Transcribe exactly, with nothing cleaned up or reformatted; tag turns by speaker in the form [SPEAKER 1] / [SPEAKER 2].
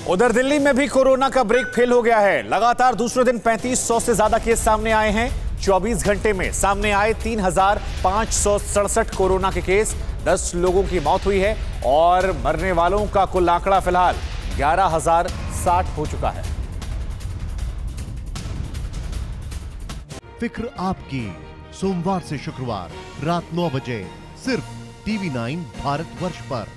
[SPEAKER 1] उधर दिल्ली में भी कोरोना का ब्रेक फेल हो गया है। लगातार दूसरे दिन पैंतीस सौ से ज्यादा केस सामने आए हैं। चौबीस घंटे में सामने आए तीन हजार पांच सौ सड़सठ कोरोना के केस। दस लोगों की मौत हुई है और मरने वालों का कुल आंकड़ा फिलहाल ग्यारह हजार साठ हो चुका है।
[SPEAKER 2] फिक्र आपकी, सोमवार से शुक्रवार रात नौ बजे सिर्फ टीवी नाइन भारतवर्ष पर।